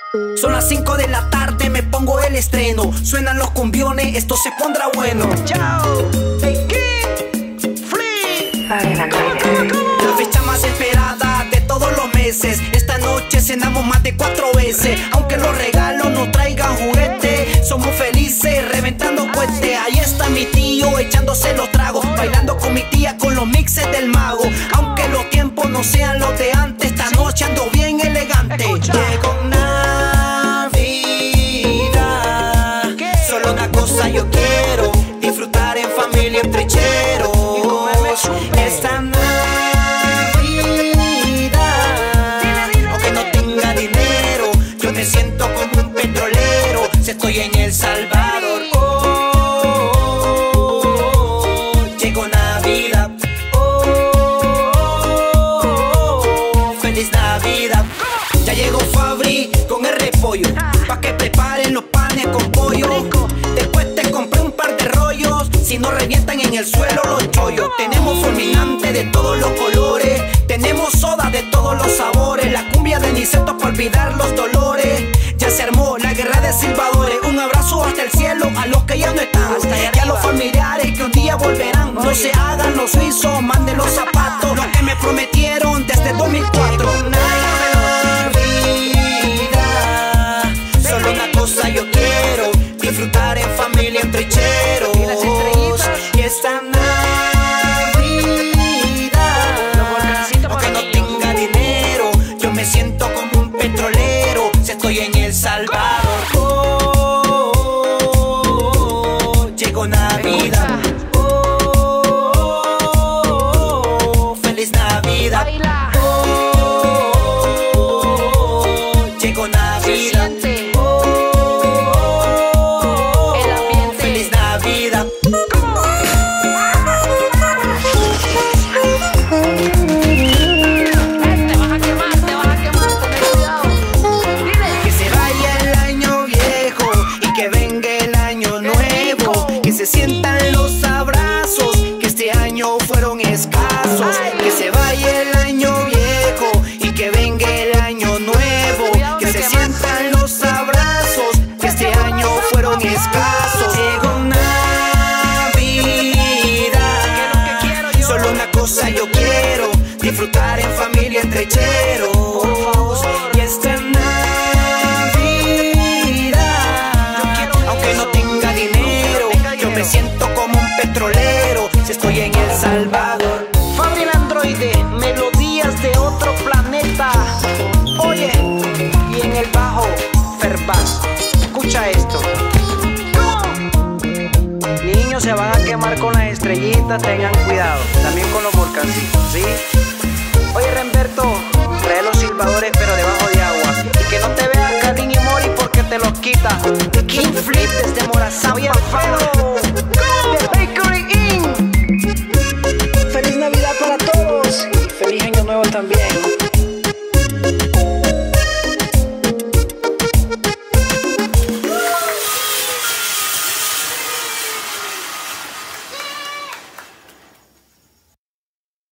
Son las 5 de la tarde, me pongo el estreno. Suenan los cumbiones, esto se pondrá bueno. Chao, la fecha más esperada de todos los meses. Esta noche cenamos más de 4 veces. Aunque los regalos no traigan juguete, somos felices reventando cohetes. Ahí está mi tío echándose los tragos, bailando con mi tía con los mixes del mago. Aunque los tiempos no sean los de antes, esta noche ando bien elegante. Llegó Navidad, solo una cosa yo quiero: disfrutar en familia entre cheros. Esta Navidad, aunque no tenga dinero, yo me siento como un petrolero si estoy en El Salvador. Llegó Navidad, feliz Navidad. Ya llegó Fabri con el repollo, pa' que preparen los panes con pollo. Después te compré un par de rollos, si no revientan en el suelo los chollos. Tenemos fulminante de todos los colores, tenemos soda de todos los sabores, la cumbia de Niceto para olvidar los dolores. Ya se armó la guerra de silbadores, un abrazo hasta el cielo a los que ya no están, y a los familiares que un día volverán. No se hagan los suizos, manden los zapatos, lo que me prometieron desde 2004. Navidad, solo una cosa yo quiero: disfrutar en familia entre cheros. Y esta me siento como un petrolero si estoy en El Salvador. Llegó Navidad, feliz Navidad. Llegó Navidad, feliz Navidad. Se sientan los abrazos que este año fueron escasos. Que se vaya el año viejo y que venga el año nuevo. Que se sientan los abrazos que este año fueron escasos. Llegó Navidad, solo una cosa yo quiero: disfrutar en familia entre cheros. Y esta me siento como un petrolero si estoy en El Salvador. Fabri el androide, melodías de otro planeta. Oye, y en el bajo, Ferbaz. Escucha esto. Niños se van a quemar con las estrellitas, tengan cuidado. También con los volcancitos, ¿sí? Oye, Remberto, trae los silbadores pero debajo de agua. Y que no te vea Kalin y Mori porque te los quita. King Flip desde